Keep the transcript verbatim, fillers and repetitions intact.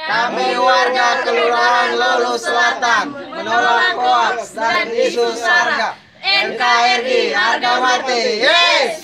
Kami warga Kelurahan Lolu Selatan menolak hoaks dan isu sarga. N K R I harga mati. Yes.